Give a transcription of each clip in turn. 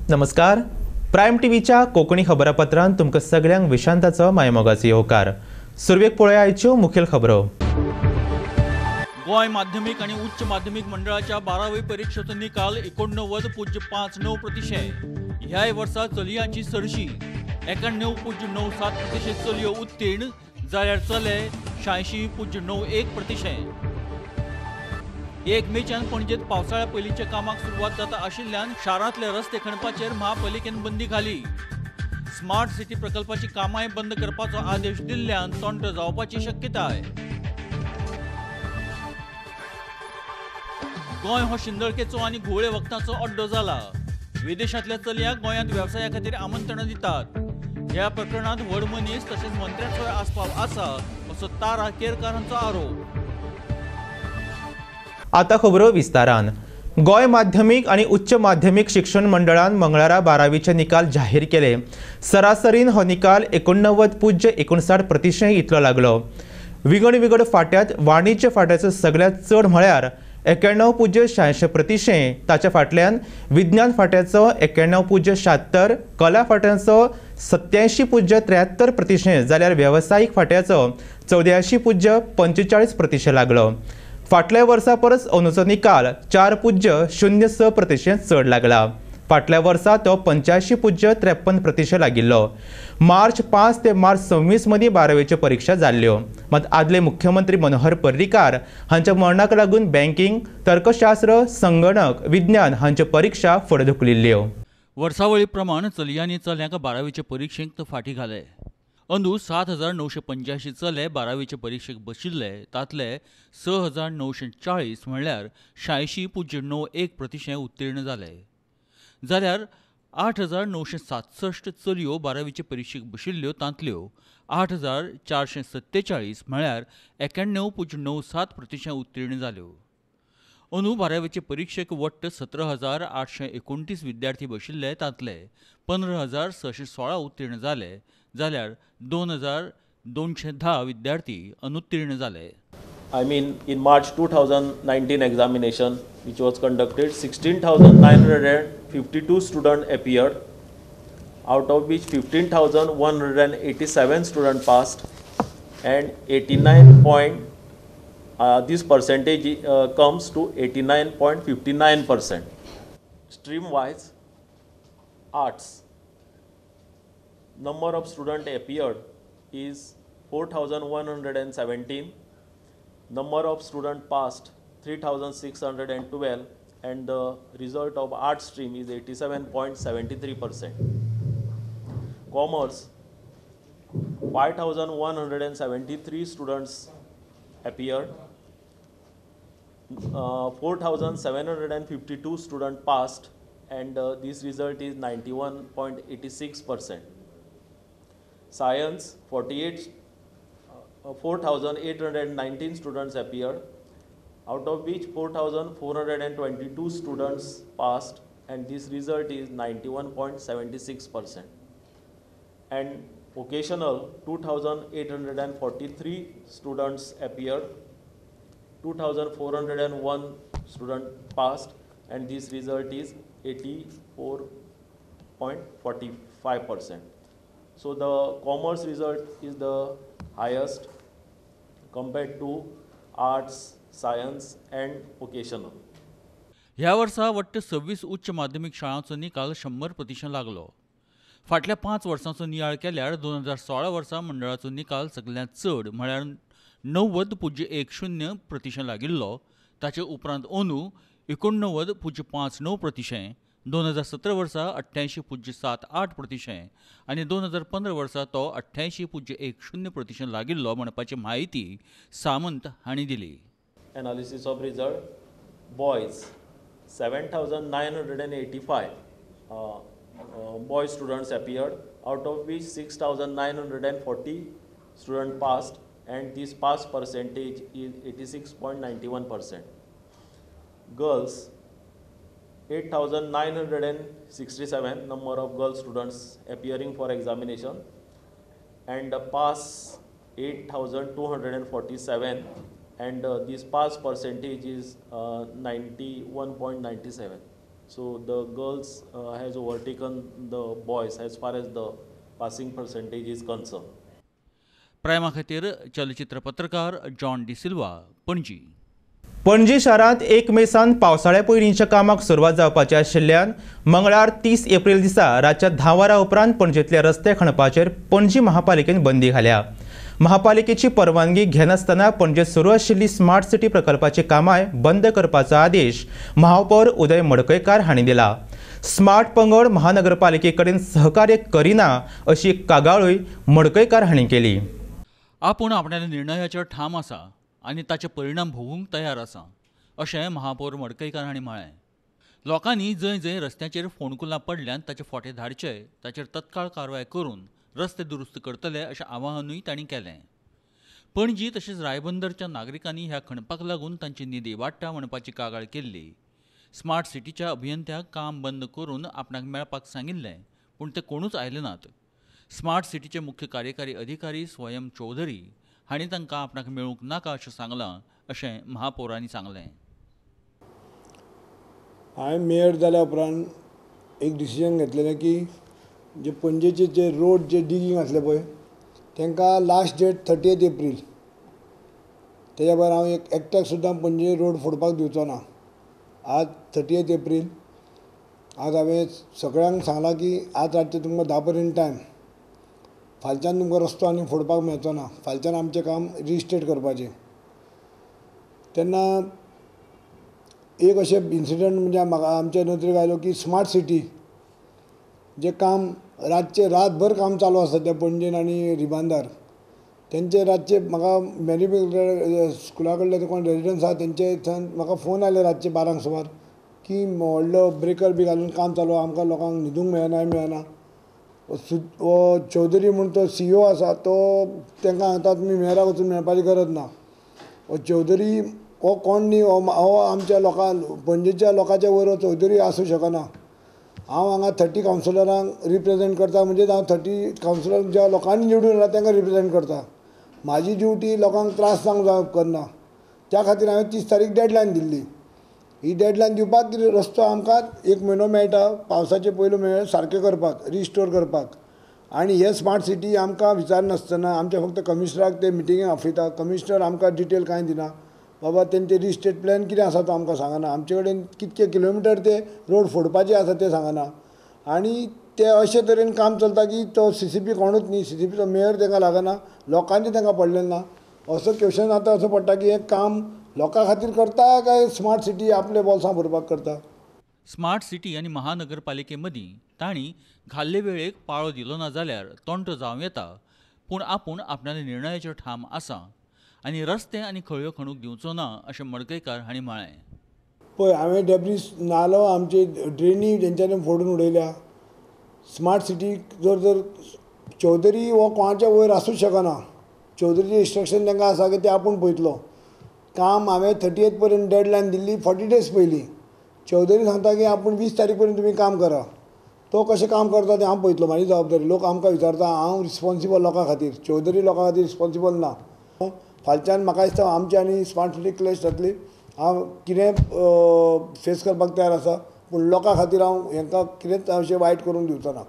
नमस्कार. प्रायम टीव्हीच्या कोकणी खबरापत्रांत तुमकां सगळ्यांक विशांताचो मायमोगाचो येवकार. सुरवेक पळोवया आयच्यो मुखेल खबरो. गोंय माध्यमीक आणि उच्च माध्यमीक मंडळाच्या 12वी परीक्षेचो निकाल 89.5%. ह्याय वर्सा चलयांची सरशी 91.97% चलयो उत्तीर्ण जाल्यार चले 86.91%. 1 मेच्यान पणजेत पावसाळ्या पयलींच्या कामाक सुरवात जाता आशिल्ल्यान शारांतले रस्ते खणपाचेर महापालिकेन बंदी घाली. स्मार्ट सिटी प्रकल्पाची कामांय बंद करपाचो आदेश दिल्ल्यान तोंट जावपाची शक्यताय. गोंय हो शिंदळकेचो आनी घुवळे वखदांचो अड्डो जाला. विदेशांतल्या चलयांक गोंयांत वेवसाया खातीर आमंत्रणां दितात. ह्या प्रकरणांत व्हड मनीस तशेंच मंत्र्यांचोय आस्पाव आसा असो तारा केरकारांचो आरोप. आता खबरो विस्तारान. गोंय माध्यमीक आणि उच्च माध्यमीक शिक्षण मंडळान मंगळारा 12वीचे निकाल जाहीर केले. सरासरीन हो निकाल 89.59% इतलो लागलो. विगड फाट्यात वाणिज्य फाट्याचो सगळ्यात चड म्हळ्यार 91.86%. ताच्या फाटल्यान विज्ञान फाट्याचो 91.76%, कला फाट्याचो 87.73% जाल्यार वेवसायीक फाट्याचो 84.45% लागलो. फाटल्या वर्सा परस अंदूचो निकाल 4.06% चड लागला. फाटल्या वर्सा तो 85.53% लागिल्लो. मार्च 5 ते मार्च 26 मदीं 12वीच्यो परीक्षा जाल्ल्यो. मात आदले मुख्यमंत्री मनोहर पर्रीकार हांच्या मरणाक लागून बँकिंग, तर्कशास्त्र, संगणक, विज्ञान हांच्यो परीक्षा फुडें धुकलिल्ल्यो. वर्सावळी प्रमाण चलयांनी चल्यांक 12वीचे परीक्षेक फाटीं घाले. अंदू 7,985 चले 12वीचे परीक्षेक बशिल्ले. तातले 6,940 म्हणल्यार 86.91% उत्तीर्ण जाले. जाल्यार 8,967 चलयो 12वीचे परीक्षेक बशिल्ल्यो. तांतल्यो 8,447 म्हळ्यार 91.97% उत्तीर्ण जाल्यो. अंदू 12वीचे परीक्षेक वट्ट 17,829 विद्यार्थी बशिल्ले. तांतले 15,616 उत्तीर्ण जाले. जाल्यार 2,210 विद्यार्थी अनुत्तीर्ण जाले. In March 2019 examination, which was conducted, 16,952 students appeared, out of which 15,187 students passed, and 89 this percentage comes to 89.59%. Stream-wise, arts. Number of students appeared is 4,117. Number of students passed 3,612, and the result of art stream is 87.73%. Commerce, 5,173 students appeared. 4,752 students passed, and this result is 91.86%. Science, 4,819 students appeared, out of which 4,422 students passed, and this result is 91.76%. And vocational, 2,843 students appeared, 2,401 students passed, and this result is 84.45%. So the commerce result is the highest compared to arts, science and vocational. ह्या वर्सा वट्ट 26 उच्च माध्यमीक शाळांचो निकाल 100% लागलो. फाटल्या 5 वर्सांचो नियाळ केल्यार 2016 वर्सा मंडळाचो निकाल सगळ्यांत चड म्हळ्यार 90.10% लागिल्लो. ताचे उपरांत अंदू 89.59%, 2017 वर्सा 88.78% आनी 2015 वर्सा तो 88.10% लागिल्लो म्हणपाची म्हायती सामंत हांणी दिली. Analysis of result: boys 7,985 boy students appeared, out of which 6,940 students passed, and this pass percentage is 86.91%. Girls, 8,967 number of girl students appearing for examination, and pass 8,247, and this pass percentage is 91.97. So the girls has overtaken the boys as far as the passing percentage is concerned. प्रायमा खातीर चलचित्र पत्रकार John de Silva, Panaji. Panaji शारांत 1 मे सावन पावसाळ्या पयलींच्या कामाक सुरवात जावपाची आशिल्ल्यान मंगळार 30 एप्रिल दिसा रातच्या 10 वरां उपरांत पणजेंतले रस्ते खणपाचेर पणजी महापालिकेन बंदी घाल्या. महापालिकेची परवानगी घेनासतना पणजेंत सुरू आशिल्ली स्मार्ट सिटी प्रकल्पाची कामांय बंद करपाचो आदेश महापौर उदय मडकयकार हांणी दिला. स्मार्ट पंगड महानगरपालिके कडेन सहकार्य करिना अशी कागाळूय मडकयकार हांणी केली. आपूण आपल्या निर्णयाचेर ठाम आसा आनी ताचे परिणाम भोगूंक तयार आसा अशें महापौर मडकयकार हांणी म्हळें. लोकांनी जंय जंय रस्त्याचेर फोंडकुलां पडल्यात ताचे फोटे धाडचे, ताचेर तत्काळ कारवाय करून रस्ते दुरुस्त करतले अशें आवाहनूय तांणी केलें. पणजी तशेंच रायबंदरच्या नागरिकांनी ह्या खणपाक लागून तांची निधी वाडटा म्हणपाची कागाळ केल्ली. स्मार्ट सिटीच्या अभियंत्याक काम बंद करून आपणाक मेळपाक सांगिल्लें, पूण ते कोणूच आयले नात. स्मार्ट सिटीचे मुख्य कार्यकारी अधिकारी स्वयं चौधरी हांणी तांकां आपणाक मेळूंक नाका अशें सांगलां अशें महापौरांनी सांगलें. हांवें मेयर जाल्या उपरांत एक डिसिजन घेतलेलें की जे पणजेचे जे रोड जे डिगींग आसले पळय तांकां लास्ट डेट 30 एप्रील. तेज्या भायर हांव एकट्याक सुद्दां पणजे रोड फोडपाक दिवचो ना. आज 30 एप्रील. आज हांवें सगळ्यांक सांगलां की आज रातचे तुमकां 10 पर्यंत टायम. फालच्यान तुमकां रस्तो आनी फोडपाक मेळचो ना. फालच्यान आमचें काम रिस्टेट करपाचें. तेन्ना एक अशें इन्सिडंट म्हणजे म्हाका आमच्या नदरेक आयलो की स्मार्ट सिटी जे काम रातभर काम चालू आसता त्या पणजेन आनी रिबांदार तेंचे रातचे म्हाका मॅरी स्कुला कडले कोण रेजिडंट्स आसा तेंचे थंय म्हाका फोन आयले रातचे 12 सुमार की व्हडलो ब्रेकर बी घालून काम चालू आमकां लोकांक न्हिदूंक मेळना. चौधरी म्हूण तो CEO आसा तो तांकां सांगता तुमी मेयराक वचून मेळपाची गरज ना. चौधरी हो कोण न्ही, हो आमच्या पणजेच्या लोकांच्या वयर चौधरी आसूं शकना. हांव हांगा 30 कावन्सिलरांक रिप्रेजेंट करता म्हणजे हांव 30 कावन्सिलर ज्या लोकांनी निवडून येयला तांकां रिप्रेजेंट करता. म्हाजी ड्युटी लोकांक त्रास जावंक जावप करना. त्या खातीर हांवें 30 तारीख डेडलायन दिल्ली. ही डेडलायन दिवपाक कितें रस्तो आमकां 1 म्हयनो मेळटा पावसाचे पयलू मेळ सारके करपाक, रिस्टोर करपाक. आनी हे स्मार्ट सिटी आमकां विचारनासतना आमच्या फक्त कमिशनराक ते मिटिंगेक आपयता. कमिशनर आमकां डिटेल कांय दिना. बाबा तेंचे रिस्टेट प्लॅन कितें आसा तो आमकां सांगना. आमचे कडेन कितके किलोमिटर ते रोड फोडपाचे आसा ते सांगना. आनी ते अशे तरेन काम चलता की तो CCP कोणूच न्ही, CCPचो मेयर तांकां लागना, लोकांनी तांकां पडलें ना. असो क्वेश्चन आतां असो पडटा की हें काम लोकां खातीर करता काय स्मार्ट सिटी आपले बोल्सां भरपाक करता. स्मार्ट सिटी आनी महानगरपालिके मदीं तांणी घाल्ले वेळेक पाळो दिलो ना जाल्यार तोंट जावं येता. पूण आपूण आपल्या निर्णयाचेर ठाम आसा आनी रस्ते आनी खळयो खणूंक दिवचो ना अशें मडकयकार हांणी म्हळें. पळय हांवें डेब्रीस नालो आमचे ड्रेनी तेंच्यांनी फोडून उडयल्या. स्मार्ट सिटीक जर चौधरी हो कोणाच्या वयर आसूंक शकना. चौधरीचें इन्स्ट्रक्शन तांकां आसा की ते आपूण पळयतलो. काम हांवें 30 पर्यंत डेडलायन दिल्ली 40 डेज पयलीं. चौधरी सांगता की आपूण 20 तारीख पर्यंत तुमी काम करा. तो कशें काम करता तें हांव पळयतलो. म्हाजी जबाबदारी. लोक आमकां विचारता हांव रिस्पॉन्सिबल लोकां खातीर, चौधरी लोकां खातीर रिस्पॉन्सिबल ना. फालच्यान म्हाका दिसता आमची आनी स्मार्ट सिटी क्लॅश जातली. हांव कितें फेस करपाक तयार आसा, पूण लोकां खातीर हांव हांकां कितेंच अशें वायट करून दिवचो ना.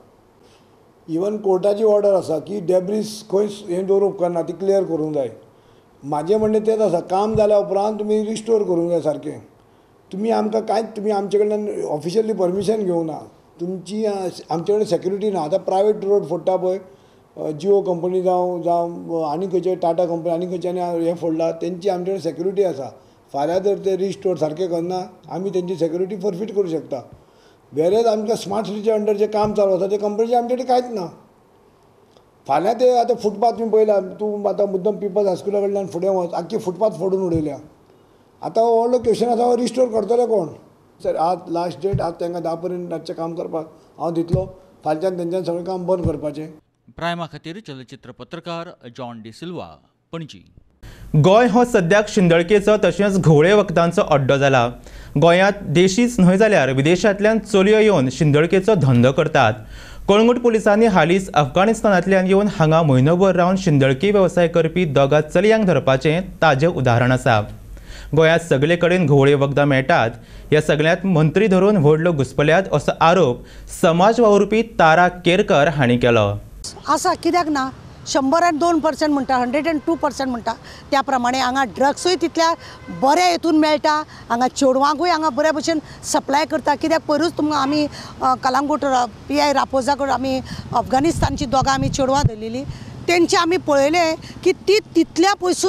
इवन कोर्टाची ऑर्डर आसा की डेब्रीस खंय हें दवरूंक उपकारना, ती क्लियर करूंक जाय. म्हाजें म्हणणें तेंच आसा, काम जाल्या उपरांत तुमी रिस्टोर करूंक जाय सारकें. तुमी आमकां कांयच तुमी आमचे कडल्यान ऑफिशियली परमिशन घेवंक ना. तुमची आमचे कडेन सेक्युरिटी ना. आतां प्रायवेट रोड फोडटा पळय, जिओ कंपनी जावं आनी खंयचे टाटा कंपनी आनी खंयच्यांनी हें फोडला तेंची आमचे कडेन सेक्युरिटी आसा. फाल्यां जर ते रिस्टोर सारकें करना आमी तेंची सेक्युरिटी फॉरफीट करूंक शकता. वेरेज आमकां स्मार्ट सिटीच्या अंडर जें काम चालू आसा ते कंपनीचें आमचे कडेन कांयच ना. फाल्यां ते आतां फुटपाथ तुमी पळयला, तूं आतां मुद्दम पिपल्स हायस्कुला कडल्यान फुडें वच, आख्खी फुटपाथ फोडून उडयल्या. आतां व्हडलो क्वेश्चन आसा, हो रिस्टोर करतले कोण? सर आज लास्ट डेट, आज तांकां 10 पर्यंत रातचें काम करपाक हांव दितलो. फालच्यान तेंच्यान सगळें काम बंद करपाचें. प्रायमा खातीर चलचित्र पत्रकार जॉन डिसिल्वा, पणजी. गोंय हो सद्याक शिंदळकेचो तशेंच घोवळे वखदांचो अड्डो जाला. गोंयांत देशीच न्हय जाल्यार विदेशांतल्यान चलयो येवन शिंदळकेचो धंदो करतात. कळंगूट पुलिसांनी हालींच अफगाणिस्तानांतल्यान येवन हांगा म्हयनोभर रावन शिंदळके वेवसाय करपी दोगा चलयांक धरपाचें ताजें उदाहरण आसा. गोंयांत सगळे कडेन घुवळे वखदां मेळटात. ह्या सगळ्यांत मंत्री धरून व्हडलो घुसपल्यात असो आरोप समाज वावुरपी तारा केरकर हांणी केलो. आसा कित्याक ना 102% म्हणटा 102% म्हणटा त्या प्रमाणे हांगा ड्रग्सूय तितल्या बऱ्या हेतून मेळटा. हांगा चेडवांकूय हांगा बऱ्या भशेन सप्लाय करता. कित्याक पयरूच तुमकां आमी कलांगूट PI रापोजा कडेन आमी अफगानिस्तानची दोगां आमी चेडवां धरलेलीं. तेंचे आमी पळयले की ती तितल्या पयसून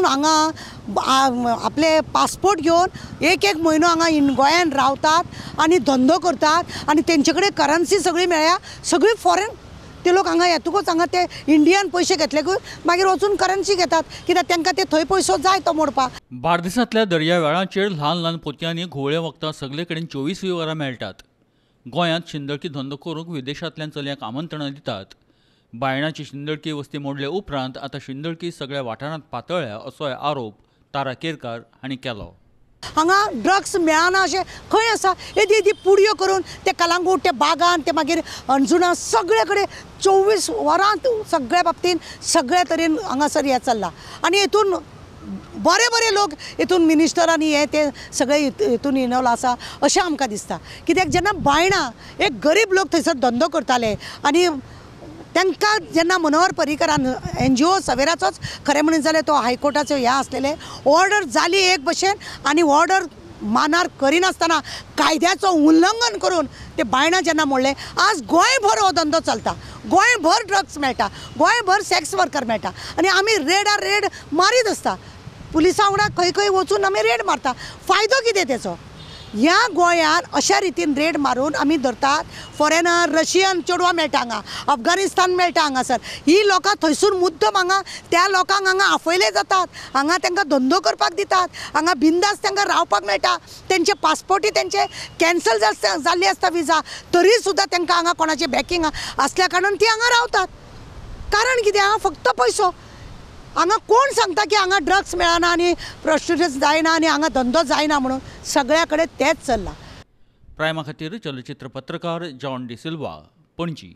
हांगा आपले पासपोर्ट घेवन एक म्हयनो हांगा गोंयांत रावतात आनी धंदो करतात आनी तेंचे कडेन करन्सी सगळी मेळ्ळ्या. सगळी फॉरेन ते लोक हांगा येतकूच हांगा ते इंडियन पयशे घेतलेकूच मागीर वचून करन्सी घेतात. कित्याक तांकां ते थंय पयसो जाय तो मोडपाक. बार्देसांतल्या दर्यावेळांचेर ल्हान ल्हान पोतयांनी घुवळे वखदां सगळे कडेन 24 वरां मेळटात. गोंयांत शिंदळकी धंदो करूंक विदेशांतल्यान चलयांक आमंत्रणां दितात. बायणाची शिंदळकी वस्ती मोडले उपरांत आतां शिंदळकी सगळ्या वाठारांत पातळ्ळ्या असोय आरोप तारा केरकार हांणी केलो. हांगा ड्रग्स मेळना अशें खंय आसा. येदी पुडयो करून ते कलांगूट ते बागान ते मागीर अंजुणा सगळे कडेन 24 वरां सगळ्या बाबतीन सगळ्या तरेन हांगासर हें चल्लां. आनी हेतून बरे बरे लोक हेतून मिनिस्टर आनी हे ते सगळे हेतून इनवॉल्व आसा अशें आमकां दिसता. कित्याक जेन्ना बायणां एक गरीब लोक थंयसर धंदो करताले आनी तांकां जेन्ना मनोहर पर्रीकरान NGO सवेराचोच खरें म्हणून जाल्यार तो हायकोर्टाचो हें आसलेले ऑर्डर जाली एक भशेन आनी ऑर्डर मानार करिनासतना कायद्याचो उल्लंघन करून ते बायणां जेन्ना मोडले. आज गोंयभर हो धंदो चलता. गोंयभर ड्रग्स मेळटा. गोंयभर सेक्स वर्कर मेळटा आनी आमी रेड मारीत आसता. पुलिसां वांगडा खंय खंय वचून आमी रेड मारता. फायदो कितें तेचो. ह्या गोंयांत अशा रितीन रेड मारून आमी धरतात. फॉरेनर रशियन चेडवां मेळटा हांगा. अफगानिस्तान मेळटा हांगासर. ही लोकां थंयसून मुद्दम हांगा त्या लोकांक हांगा आफयले जातात. हांगा तांकां धंदो करपाक दितात. हांगा बिंदास तांकां रावपाक मेळटा. तेंचे पासपोर्टी तेंचे कॅन्सल जाल्ली आसता विजा तरी सुद्दां तांकां हांगा कोणाचें बॅकींग आसल्या कारणान ती हांगा रावतात. कारण कितें हांगा फक्त पयसो. हांगा कोण सांगता की हांगा ड्रग्स मेळना आनी प्रॉस्टिट्यूशन जायना आनी हांगा धंदो जायना म्हणून. सगळ्या कडेन तेंच चल्लां. प्रायमा खातीर चलचित्र पत्रकार जॉन डिसिल्वा, पणजी.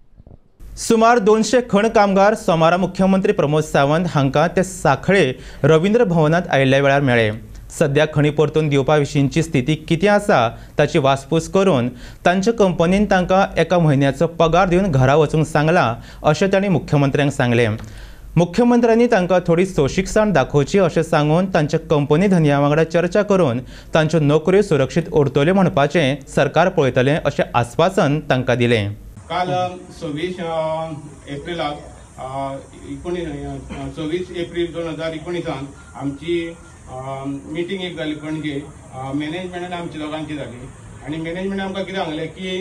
सुमार 200 खण कामगार सोमारा मुख्यमंत्री प्रमोद सावंत हांकां ते सांखळे रवींद्र भवनांत आयिल्ल्या वेळार मेळ्ळे. सध्या खणी परतून दिवपा विशींची स्थिती कितें आसा ताची वासपूस करून तांच्या कंपनीन तांकां एका म्हयन्याचो पगार दिवन घरा वचूंक सांगलां अशें तांणी मुख्यमंत्र्यांक सांगलें. मुख्यमंत्र्यांनी तांकां थोडी सोशिकसाण दाखोवची अशें सांगून तांच्या कंपनी धन्या वांगडा चर्चा करून तांच्यो नोकऱ्यो सुरक्षीत उरतल्यो म्हणपाचें सरकार पळयतलें अशें आस्वासन तांकां दिलें. काल 26 एप्रिलाक 26 एप्रील 2019 आमची मिटींग एक जाली पणजे. मॅनेजमेंटान आमची दोगांची जाली आनी मॅनेजमेंटान आमकां कितें सांगलें की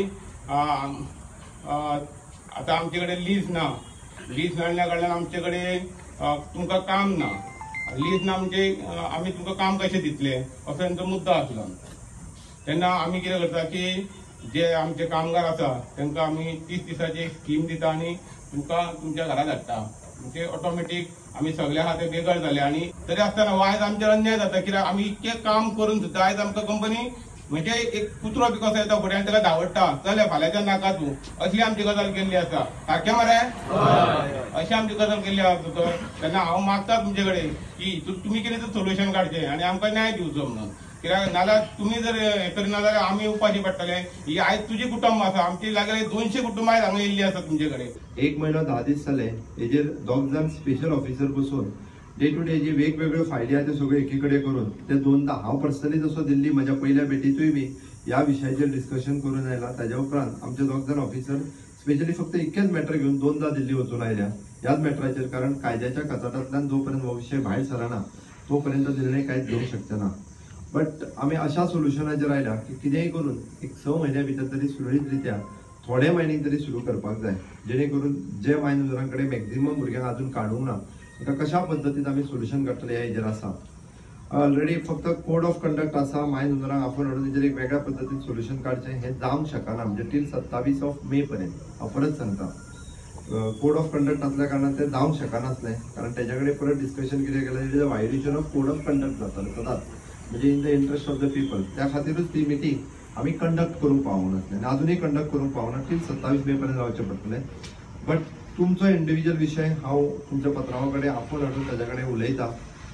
आतां आमचे कडेन लीज नासल्या कारणान आमचे कडेन तुमकां काम ना. लीज ना म्हणजे आमी तुमकां काम कशें दितले असो तांचो मुद्दो आसलो. तेन्ना आमी कितें करता की जे आमचे कामगार आसा तांकां आमी 30 दिसाची स्कीम दिता आनी तुमकां तुमच्या घरा धाडटा. म्हणजे ऑटोमॅटीक आमी सगळे आहा ते बेकार जाले. आनी तरी आसतना आयज आमचेर अन्याय जाता कित्याक आमी इतकें काम करून सुद्दां आयज आमकां कंपनी म्हणजे एक कुत्रो बी कसो येता फुडें ताका धांवडटा चल फाल्यांच्यान नाका तूं असली आमची गजाल केल्ली आसा. सारकें मरे अशी आमची गजाल केल्ली आसा. तेन्ना हांव मागता तुमचे कडेन की तुमी कितें तर सोल्युशन काडचें आनी आमकां न्याय दिवचो म्हणून. कित्याक नाल्यार तुमी जर हें करिना जाल्यार आमी उपाशी पडटले. ही आयज तुजी कुटुंब आसा. आमची लागीं 200 कुटुंबां आयज हांगा येयल्ली आसा तुमचे कडेन. 1 म्हयनो 10 दीस जाले. हेजेर दोग जाण स्पेशल ऑफिसर बसून डे टू डे जी वेगवेगळ्यो फायली आहा त्यो सगळ्यो एकी कडेन करून ते 2दा हांव पर्सनली जसो दिल्ली म्हज्या पयल्या भेटीतूय बी ह्या विशयाचेर डिस्कशन करून आयला. ताज्या उपरांत आमचे दोग जाण ऑफिसर स्पेशली फक्त एकच मॅटर घेवन 2दा दिल्ली वचून आयल्या ह्याच मॅटराचेर. कारण कायद्याच्या कचाटांतल्यान जो पर्यंत हो विशय भायर सरना तो पर्यंत निर्णय कांयच घेवंक शकचे ना. बट आमी अशा सोल्युशनाचेर आयल्या की कितेंय करून एक 6 म्हयन्या भितर तरी सुरळीत रित्या थोडे मायनींग तरी सुरू करपाक जाय. जेणे करून जे मायनरां कडेन मॅक्झिमम भुरग्यांक अजून काडूंक ना ताका कशा पद्दतीन आमी सोल्युशन काडटले ह्या हेजेर आसा. ऑलरेडी फक्त कोड ऑफ कंडक्ट आसा मायनरांक आफोन हाडून तेजेर एक वेगळ्या पद्दतीन सोल्युशन काडचें हें जावंक शकना. म्हणजे टील 27 मे पर्यंत हांव परत सांगता कोड ऑफ कंडक्ट आसल्या कारणान तें जावंक शकनासलें. कारण तेज्या कडेन परत डिस्कशन कितें केलें violation of code of conduct जातालें सदांच म्हणजे in the interest of the people. त्या खातीरूच ती मिटींग आमी कंडक्ट करूंक पावूंक नासलें आनी अजूनय कंडक्ट करूंक पावना. टील 27 मे पर्यंत रावचें पडटलें. बट तुमचो इंडिविज्युअल विशय हांव तुमच्या पत्रावा कडेन आफोन हाडून ताज्या कडेन उलयता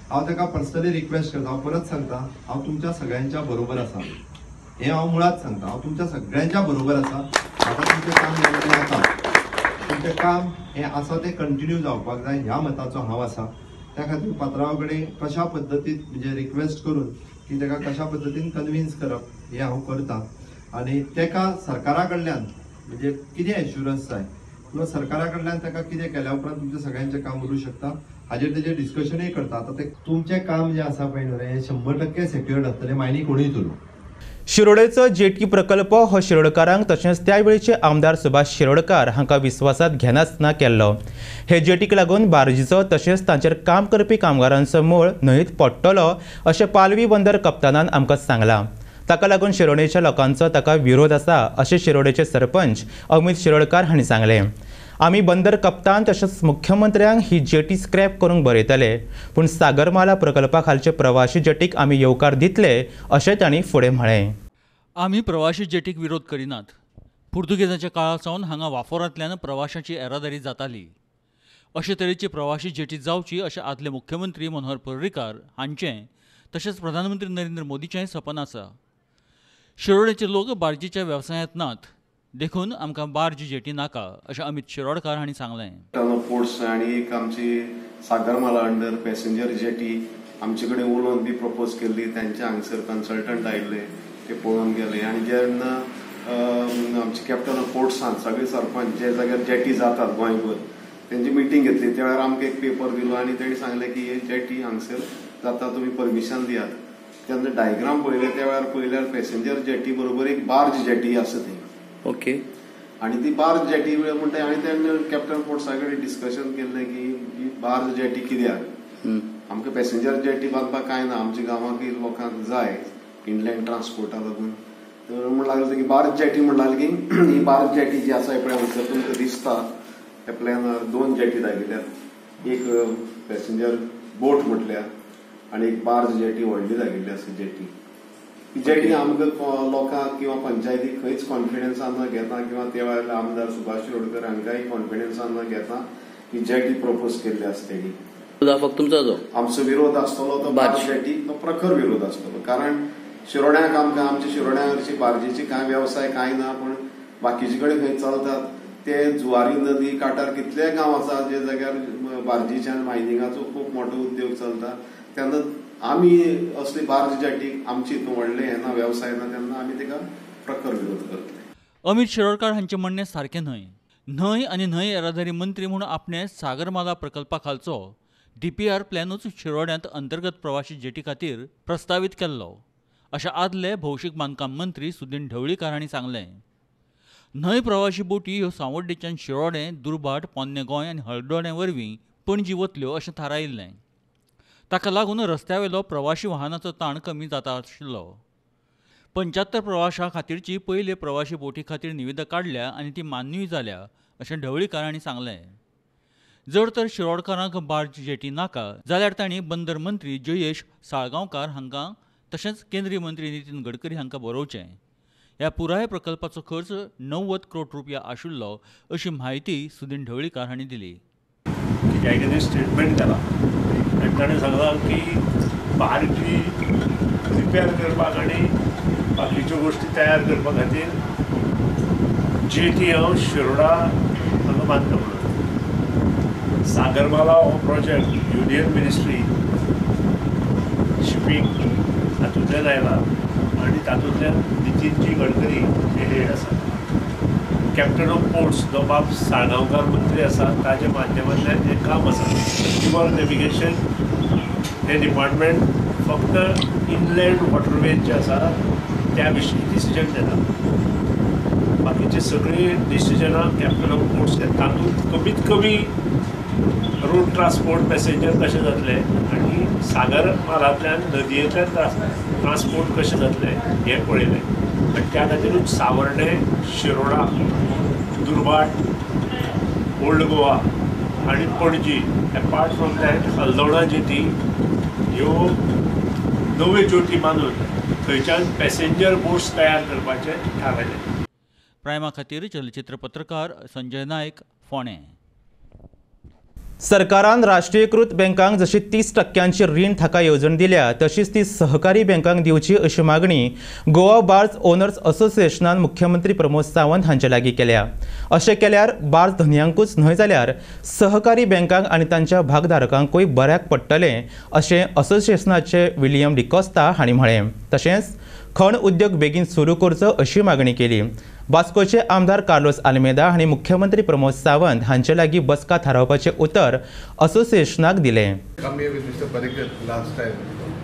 हांव ताका पर्सनली रिक्वेस्ट करता, हांव परत सांगता, हांव तुमच्या सगळ्यांच्या बरोबर आसा. हें हांव मुळात सांगता, हांव तुमच्या सगळ्यांच्या बरोबर आसा. आतां तुमचें काम जेन्ना जाता, तुमचें काम हें आसा तें कंटिन्यू जावपाक जाय ह्या मताचो हांव आसा. त्या खातीर पात्रांवा कडेन कशा पद्दतीन म्हणजे रिक्वेस्ट करून की ताका कशा पद्दतीन कन्विन्स करप हें हांव करतां. आनी ताका सरकारा कडल्यान म्हणजे कितें एश्युरन्स जाय किंवा सरकारा कडल्यान ताका कितें केल्या उपरांत तुमचें सगळ्यांचें काम उरूं शकता हाजेर तेजेर डिस्कशनूय करता. आतां तें तुमचें काम जें आसा पळय न्हू हें 100% सेक्युअर्ड आसतलें, मायनी कोणूय उलोवं. शिरोडेचो जेटी प्रकल्प हो शिरोडकारांक तशेंच त्या वेळेचे आमदार सुभाष शिरोडकार हांकां विस्वासात घेनासतना केल्लो. हे जेटीक लागून बार्जीचो तशेंच तांचेर काम करपी कामगारांचो मूळ न्हंयत पडटलो अशें पालवी बंदर कप्तानान आमकां सांगलां. ताका लागून शिरोडेच्या लोकांचो ताका विरोध आसा अशें शिरोडेचे सरपंच अमित शिरोडकार हांणी सांगलें. आमी बंदर कप्तान तशेंच मुख्यमंत्र्यांक ही जेटी स्क्रॅप करूंक बरयतले, पूण सागरमाला प्रकल्पा खालचे प्रवाशी जेटीक आमी येवकार दितले अशें तांणी फुडें म्हळें. आमी प्रवाशी जेटीक विरोध करिनात. पुर्तुगेजाच्या काळासावन हांगा वाफोरांतल्यान प्रवाशांची येरादारी जाताली. अशे तरेची प्रवाशी जेटी जावची अशें आदले मुख्यमंत्री मनोहर पर्रीकार हांचें तशेंच प्रधानमंत्री नरेंद्र मोदीचेंय सपन आसा. शिरोडेचे लोक बार्जीच्या वेवसायांत नात, देखून आमकां बार्ज जेटी नाका अशें अमित शिरोडकार हांणी सांगलें. पोर्ट्स आनी एक आमची सागरमाला अंडर पॅसेंजर जेटी आमचे कडेन उलोवन बी प्रपोज केल्ली. तांचे हांगसर कन्सल्टंट आयिल्ले, ते पळोवन गेले. आनी जेन्ना आमचे कॅप्टन ऑफ पोर्ट्सान सगळे सरपंच जे जाग्यार जेटी जातात गोंयभर तेंची मिटींग घेतली. त्या वेळार आमकां एक पेपर दिलो आनी तेणी सांगलें की हे जेटी हांगसर जाता, तुमी परमिशन दियात. तेन्ना डायग्राम पळयले त्या वेळार पळयल्यार पॅसेंजर जेटी बरोबर एक बार्ज जेटी आसा थंय. ओके. आणि ती बार्ज जेटी म्हणटा आनी तेन्ना कॅप्टन पोर्ट्सा कडेन डिस्कशन केल्लें की ही बार्ज जेटी कित्याक, आमकां पॅसेंजर जेटी बांदपाक कांय ना, आमच्या गांवांतल्या लोकांक जाय इनलँड ट्रान्सपोर्टा लागून. म्हण लागलें की बार्ज जेटी म्हण लागली की ही बार्ज जेटी जी आसा पळय हांगसर तुमकां दिसता त्या प्लॅनार 2 जेटी दाखयल्यात. एक पॅसेंजर बोट म्हटल्यार आनी एक बार्ज जेटी व्हडली दाखयल्ली आसा जेटी. ही जेटी आमकां लोकांक किंवा पंचायतीक खंयच कॉन्फिडन्सान न घेता किंवा त्या वेळार आमदार सुभाष शिरोडकर हांकांय कॉन्फिडन्सान न घेता ही जेटी प्रपोज केल्ली आसा तेणी. फक्त तुमचो आमचो विरोध आसतलो तो बार्ज जेटी, तो प्रखर विरोध आसतलो. कारण शिरोड्यांक आमकां आमच्या शिरोड्यांची बार्जीची कांय वेवसाय कांय ना, पूण बाकीचे कडेन खंय चलतात ते जुवारी नदी कांठार कितले गांव आसा जे जाग्यार बार्जीच्या मायनिंगाचो खूब मोठो उद्योग चलता. तेन्ना आमी असली बार्ज जेटीक आमची व्हडले हें ना वेवसाय ना तेन्ना आमी ताका प्रखर विरोध करतले. अमित शिरोडकार हांचें म्हणणें सारकें न्हय. न्हंय आनी न्हंय येरादारी मंत्री म्हूण आपणे सागरमाला प्रकल्पा खालचो DPR प्लॅनूच शिरोड्यांत अंतर्गत प्रवाशी जेटी खातीर प्रस्तावीत केल्लो अशें आदले भौशीक बांदकाम मंत्री सुदीन ढवळीकार हांणी सांगलें. न्हंय प्रवाशी बोटी ह्यो सांवड्डेच्यान शिरोडे, दुर्भाट, पोन्ने गोंय आनी हळदोणे वरवीं पणजी वतल्यो अशें थारायिल्लें. ताका लागून रस्त्यावेलो प्रवाशी वाहनाचो ताण कमी जाता आशिल्लो. 75 प्रवाशां खातीरची पयले प्रवाशी बोटी खातीर निविदा काडल्या आनी ती मान्यूय जाल्या अशें ढवळीकार हांणी सांगलें. जर तर शिरोडकारांक बार्ज जेटी नाका जाल्यार तांणी बंदर मंत्री जयेश साळगांवकार हांकां तशेंच केंद्रीय मंत्री नितीन गडकरी हांकां बरोवचें. ह्या पुराय प्रकल्पाचो खर्च 90 कोटी रुपया आशिल्लो अशी म्हायती सुदीन ढवळीकार हांणी दिली. स्टेटमेंट केला आनी ताणें सांगलां की बार्जी रिपेर करपाक आनी बाकीच्यो गोश्टी तयार करपा खातीर जेटी हांव शिरोडा हांगा बांदता म्हणून. सागरमाला हो प्रोजेक्ट युनियन मिनिस्ट्री शिपींग हातूंतल्यान आयला आनी तातूंतल्यान नितीनजी गडकरी हे हेड आसा. कॅप्टन ऑफ पोर्ट्स जो बाब साळगांवकार मंत्री आसा ताच्या माध्यमांतल्यान हें काम आसा. रिवर नॅविगेशन हे डिपार्टमेंट फक्त इनलँड वॉटरवेज जे आसा त्या विशीं डिसिजन घेता. बाकीचे सगळी डिसिजनां कॅप्टन ऑफ पोर्ट्स घेता. तातूंत कमीत कमी रोड ट्रान्सपोर्ट पॅसेंजर कशें जातले आनी सागर मालांतल्यान नदयेंतल्यान ट्रान्सपोर्ट कशें जातलें हें पळयलें. आनी त्या खातीरूच सावर्डे, शिरोडा, दुर्भाट, ओल्ड गोवा आनी Panaji apart from that Haldona jetty ह्यो नव्यो जेटी बांदून थंयच्यान पॅसेंजर बोट्स तयार करपाचें थारायलें. प्रायमा खातीर चलचित्र पत्रकार संजय नायक, फोंडें. सरकारान राष्ट्रीयकृत बँकांक जशी 30% रीण थाका येवजण दिल्या तशीच ती सहकारी बँकांक दिवची अशी मागणी गोवा बार्स ओनर्स असोसिएशनान मुख्यमंत्री प्रमोद सावंत हांचे लागीं केल्या। अशें केल्यार बार्स धन्यांकूच न्हय जाल्यार सहकारी बँकांक आनी तांच्या भागधारकांकूय बऱ्याक पडटलें अशें असोसिएशनाचे विलियम डिकोस्ता हांणी म्हळें। तशेंच खण उद्योग बेगीन सुरू करचो अशी मागणी केली। वास्कोचे आमदार कार्लोस आल्मेदा हांणी मुख्यमंत्री प्रमोद सावंत हांचे लागीं बसका थारावपाचें उतर असोसिएशनाक दिलें। Come here with Mr. Parikar last time.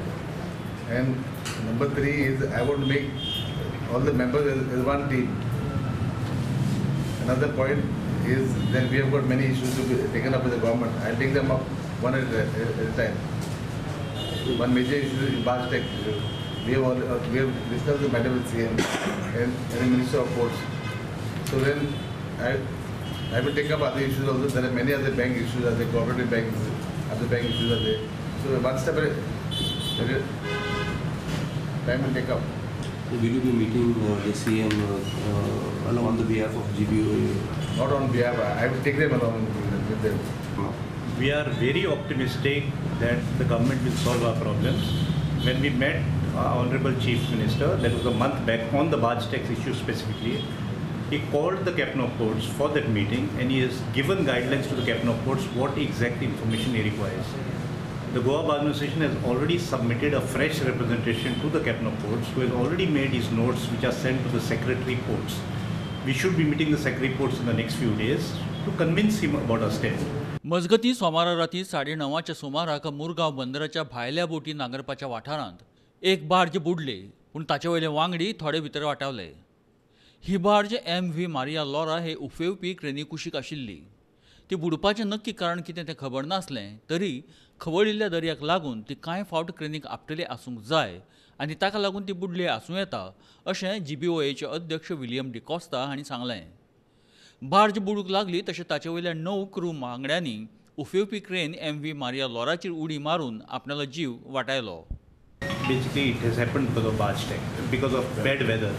And number 3 is I want to make all the members as one team. Another point is that we have got many issues to be taken up with the government. I'll take them up one at a time. One major issue is Bastec. We have discussed the matter with CM and the Minister of Ports. So then I will take up other issues also. There are many other bank issues, other cooperative banks, other bank issues are there. So one step at a time will take up. Will you be meeting the CM on the behalf of GBOA? Not on behalf, I will take them along with them. We are very optimistic that the government will solve our problems. When we met Honorable Chief Minister, that was a month back, on the barge tax issue specifically, he called the Captain of Ports for that meeting and he has given guidelines to the Captain of Ports what exact information he requires. The Goa Bar Association has already submitted a fresh representation to the Captain of Ports, who has already made his notes which are sent to the Secretary Ports. We should be meeting the Secretary Ports in the next few days to convince him about our step. मजगती सोमारा राती 9:30च्या सुमाराक मुरगांव बंदराच्या भायल्या बोटी नांगरपाच्या वाठारांत एक barge बुडली, पूण ताचे वयले वांगडी थोडे भितर वाटावले। ही बार्ज MV मारिया लॉरा हे उफेवपी क्रेनी कुशीक आशिल्ली। ती बुडपाचें नक्की कारण कितें तें खबर नासलें, तरी खवळिल्ल्या दर्याक लागून ती कांय फावट क्रेनीक आपटले आसूंक जाय आनी ताका लागून ती बुडली आसूं येता अशें GBOAचे अध्यक्ष विलियम डिकोस्ता हांणी सांगलें। बार्ज बुडूंक लागली तशें ताचे वयल्या 9 क्रू वांगड्यांनी उफेवपी क्रेन MV मारिया लॉराचेर उडी मारून आपणालो जीव वाटायलो। Basically, it has happened because of barge tax, because of bad weather.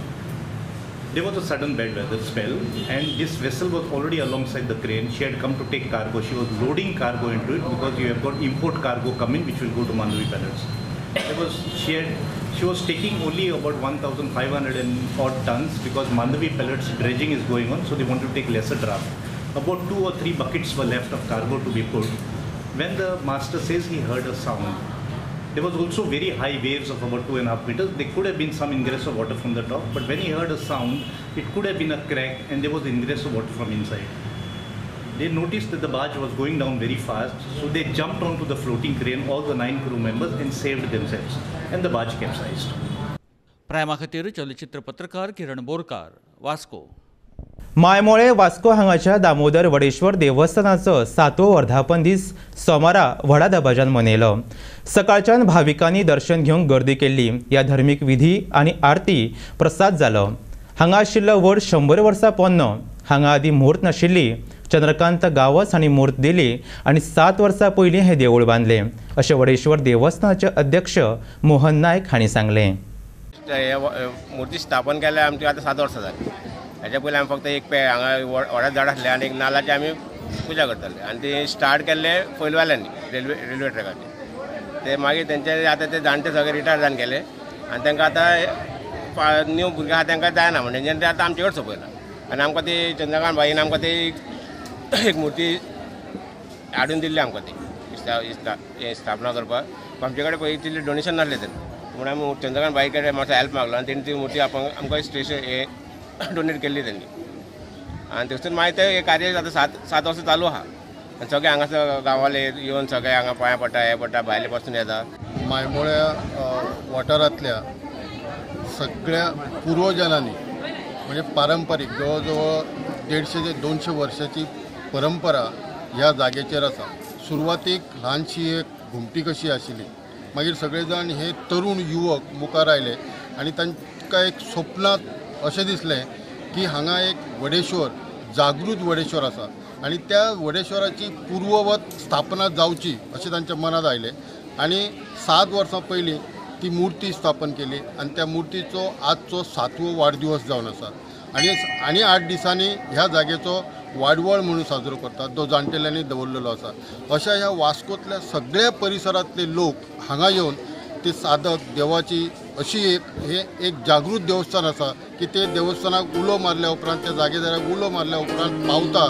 There was a sudden bad weather spell, and this vessel was already alongside the crane. She had come to take cargo. She was loading cargo into it because you have got import cargo coming, which will go to Mandavi Pellets. She was taking only about 1,500 and odd tons because Mandavi Pellets dredging is going on, so they want to take lesser draft. About 2 or 3 buckets were left of cargo to be put. When the master says he heard a sound, there was also very high waves of about 2.5 meters. There could have been some ingress of water from the top, but when he heard a sound, it could have been a crack and there was ingress of water from inside. They noticed that the barge was going down very fast, so they jumped onto the floating crane, all the 9 crew members, and saved themselves, and the barge capsized. प्रायमा खातीर चलचित्र पत्रकार किरण बोरकार, वास्को। मायमोळे वास्को हांगाच्या दामोदर वडेश्वर देवस्थानाचो 7वो वर्धापन दीस सोमारा व्हडा दबाज्यान मनयलो। सकाळच्यान भाविकांनी दर्शन घेवंक गर्दी केल्ली। ह्या धर्मीक विधी आनी आरती प्रसाद जालो। हांगा आशिल्लो व्हड 100 वर्सां पोन्नो। हांगा आदी म्हूर्त नाशिल्ली। चंद्रकांत गावस हांणी म्हूर्त दिली आनी 7 वर्सां पयलीं हें देवूळ बांदलें अशें वडेश्वर देवस्थानाचे अध्यक्ष मोहन नायक हांणी सांगलें। मुर्ती स्थापन केल्या आमची आतां 7 वर्सां जाली। हाच्या पयलीं आमी फक्त एक हांगा व्हडा झाड आसलें आनी एक नाल्लाची आमी पुजा करताले आनी ते स्टार्ट केल्ले पयलवाल्यांनी रेल्वे ट्रॅकाचेर। ते मागीर तेंचे आतां ते जाणटे सगळे रिटायर जावन गेले आनी तांकां आतां न्यू भुरगे आहा तांकां जायना म्हणून तेंच्यांनी ते आतां आमचे कडेन सोपयला आनी आमकां ती चंद्रकांत बाईन आमकां ती एक मुर्ती हाडून दिल्ली आमकां ती स्थापना करपाक। आमचे कडेन पळय तितलें डोनेशन नासलें तेन्ना म्हणून आमी चंद्रकांत बाई कडेन मातसो हेल्प मागलो आनी तेणी ती मुर्ती आमकां स्टेशन हे डोनेट केल्ली त्यांनी आनी थंयसून मागीर ते कार्य आतां 7 वर्सां चालू आहा आनी सगळे हांगासर गांवाले येवन सगळे हांगा पांया पडटा हे पडटा भायले पासून येता। मायमोळ्या वाठारांतल्या सगळ्या पुर्वजांनी म्हणजे पारंपारीक जवळ जवळ 150 ते 200 वर्सांची परंपरा ह्या जागेचेर आसा। सुरवातीक ल्हानशी एक घुमटी कशी आशिल्ली, मागीर सगळे जाण हे तरुण युवक मुखार आयले आनी तांकां एक स्वप्नांत अशें दिसलें की हांगा एक वडेश्वर जागृत वडेश्वर आसा आनी त्या वडेश्वराची पूर्ववत स्थापना जावची अशें तांच्या मनांत आयलें आनी 7 वर्सां पयलीं ती मुर्ती स्थापन केली आनी त्या मुर्तीचो आजचो 7वो वाडदिवस जावन आसा आनी 8 दिसांनी ह्या जागेचो वाडवळ म्हणून साजरो करतात, जो जाणटेल्यांनी दवरलेलो आसा. अशा ह्या वास्कोतल्या सगळ्या परिसरांतले लोक हांगा येवन ते साधक देवाची अशी एक जागृत देवस्थान आसा की ते देवस्थानाक उलो मारल्या उपरांत त्या जागेदाराक उलो मारल्या उपरांत पावता.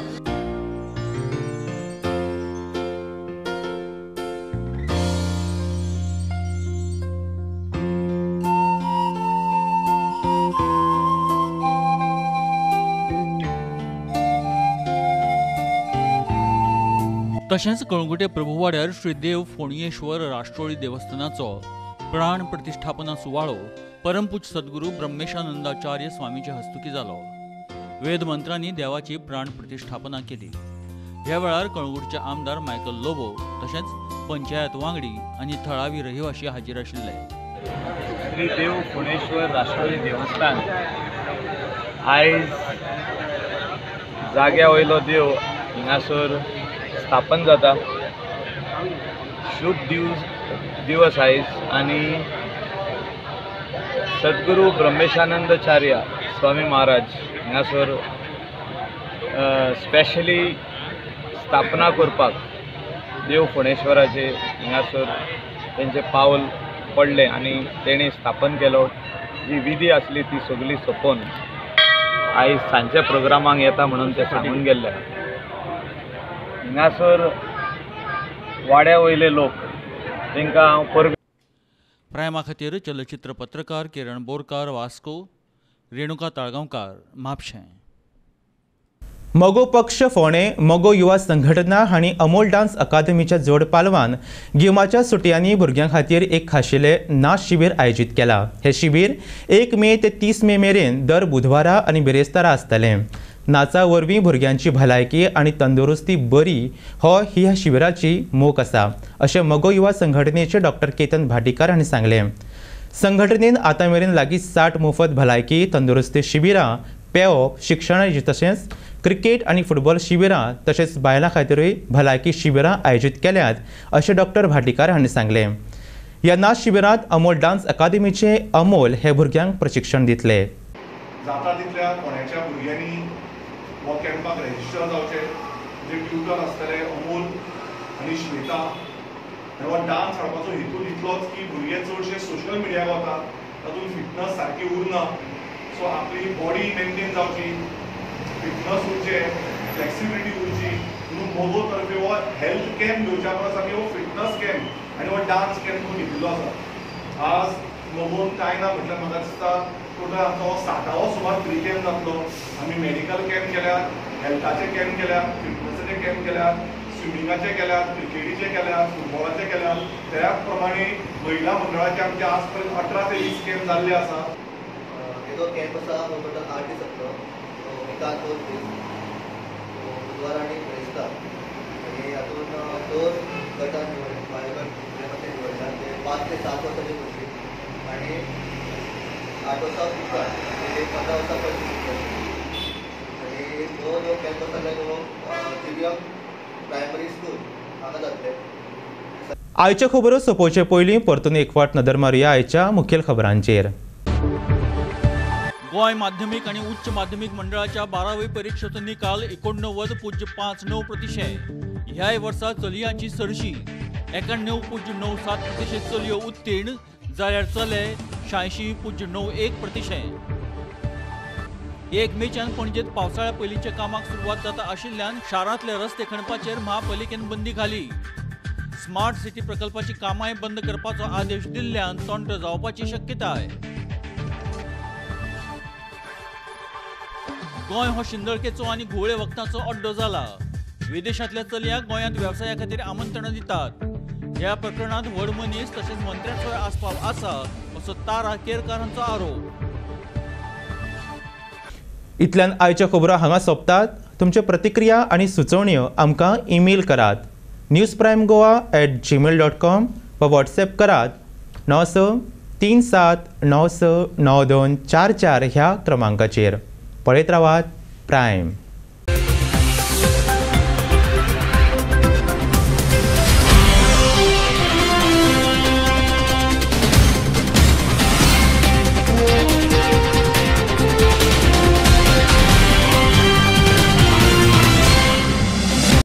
तशेंच कळंगुटे प्रभुवाड्यार श्री देव फोणयेश्वर राष्ट्रोळी देवस्थानाचो प्राण प्रतिष्ठापना सुवाळो परमपूज्य सद्गुरू ब्रह्मेशानंदाचार्य स्वामीच्या हस्तुकी जालो. वेद मंत्रांनी देवाची प्राण प्रतिष्ठापना केली. ह्या वेळार कळंगुटचे आमदार मायकल लोबो तशेंच पंचायत वांगडी आनी थळावी रहिवाशी हाजीर आशिल्ले. श्री देव फोणेश्वर राष्ट्रोळी देवस्थान आयज जाग्या वयलो देव हिंगासर स्थापन जाता. शुभ दिवस आयज आनी सद्गुरू ब्रह्मेशानंदाचार्य स्वामी महाराज हिंगासर स्पेशली स्थापना करपाक देव फोणेश्वराचे हिंगासर तेंचे पावल पडले आनी तेणी स्थापन केलो. जी विधी आसली ती सगळी सोंपोवन आयज सांजच्या प्रोग्रामाक येता म्हणून ते सांगून गेल्ले. हिंगासर वाड्या वयले लोक तांकां हांव प्रायमा खातीर चलचित्र पत्रकार किरण बोरकार वास्को, रेणुका ताळगांवकार म्हापशें. मगो पक्ष फोणे, मगो युवा संघटना हांणी अमोल डान्स अकादमीच्या जोड पालवान गिमाच्या सुटयांनी भुरग्यां खातीर एक खाशेले नाच शिबीर आयोजीत केला. हे शिबीर 1 मे ते 30 मे मेरेन दर बुधवारा आनी बिरेस्तारा आसतलें. नाचा वरवीं भुरग्यांची भलायकी आनी तंदुरुस्ती बरी हो ही ह्या शिबिराची मोख आसा अशें मगो युवा संघटनेचे डॉक्टर केतन भाटीकार हांणी सांगलें. संघटनेन आतां मेरेन लागीं 60 मोफत भलायकी तंदुरुस्ती शिबिरां, पेवप, शिक्षण तशेंच क्रिकेट आनी फुटबॉल शिबिरां तशेंच बायलां खातीरूय भलायकी शिबिरां आयोजीत केल्यात अशें डॉक्टर भाटीकार हांणी सांगलें. ह्या नाच शिबिरांत अमोल डान्स अकादमीचे अमोल हे भुरग्यांक प्रशिक्षण दितले. जाता तितल्या फोंड्याच्या भुरग्यांनी हो कॅम्पाक रजिस्टर जावचे. जे ट्युटर आसतले अमोल आनी श्वेता हो डान्स हाडपाचो हेतू इतलोच की भुरगे चडशे सोशल मिडियाक वतात, तातूंत फिटनस सारकी उरना. सो आपली बॉडी मेंटेन जावची, फिटनस उरचे, फ्लेक्सिबिलिटी उरची म्हणून मोगो तर्फे हो हेल्थ कॅम्प घेवच्या परस आमी हो फिटनस कॅम्प आनी हो डान्स कॅम्प म्हणून घेतिल्लो आसा. आज मोगोन कांय ना म्हटल्यार म्हाका दिसता टोटल आमचो 60वो सुमार फ्री कॅम्प जातलो. आमी मेडिकल कॅम्प केल्यात, हेल्थाचे कॅम्प केल्यात, फिटनसाचे कॅम्प केल्यात, स्विमिंगाचे केल्यात, क्रिकेटीचे केल्यात, फुटबॉलाचे केल्यात. त्या प्रमाणे महिला मंडळाचे आमचे आज पर्यंत 18 ते 20 कॅम्प जाल्ले आसा. जो कॅम्प आसा हो टोटल 8 दीस जातलो. एकाक 2 दीस बुधवार आनी बिरेस्तार आनी हातूंत 2 गटां बायोगट निवडटात. ते 5 ते 7 वर्सांची भुरगीं आनी 8 वर्सां उपकार म्हणजे 15 वर्सां पर्यंत. आनी जो कॅम्प आसतलो तो जिबियम प्रायमरी स्कूल हांगा जातले. आयच्यो खबरो सोंपोवचे पयलीं परतून एक फावट नदर मारुया आयच्या मुखेल खबरांचेर. गोंय माध्यमीक आणि उच्च माध्यमीक मंडळाच्या 12वी परीक्षेचो निकाल 89.97%. ह्या वर्सा चलयांची सरशी 91.97% चलयो उत्तीर्ण जाल्यार चले 86.91%. 1 मेच्यान पणजेत पावसाळ्या पयलींच्या कामाक सुरवात जाता आशिल्ल्यान शारांतले रस्ते खणपाचेर महापालिकेन बंदी घाली. स्मार्ट सिटी प्रकल्पाची कामांय बंद करपाचो आदेश दिल्ल्यान तोंट जावपाची शक्यताय. गोंय हो शिंदळकेचो आनी घुवळे वखदांचो अड्डो जाला. विदेशांतल्या चलयांक गोंयांत वेवसाया खातीर आमंत्रणां दितात. ह्या प्रकरणात व्हड मनीस तशेंच मंत्र्याचोय आस्पाव आसा असो तारा केरकारांचो आरोप. इतल्यान आयच्यो खबरो हांगा सोंपतात. तुमच्यो प्रतिक्रिया आनी सुचोवण्यो आमकां ईमेल करात newsprimegoa@gmail.com वा व्हॉट्सॲप करात 9637969244 ह्या क्रमांकाचेर. पळयत रावात प्रायम.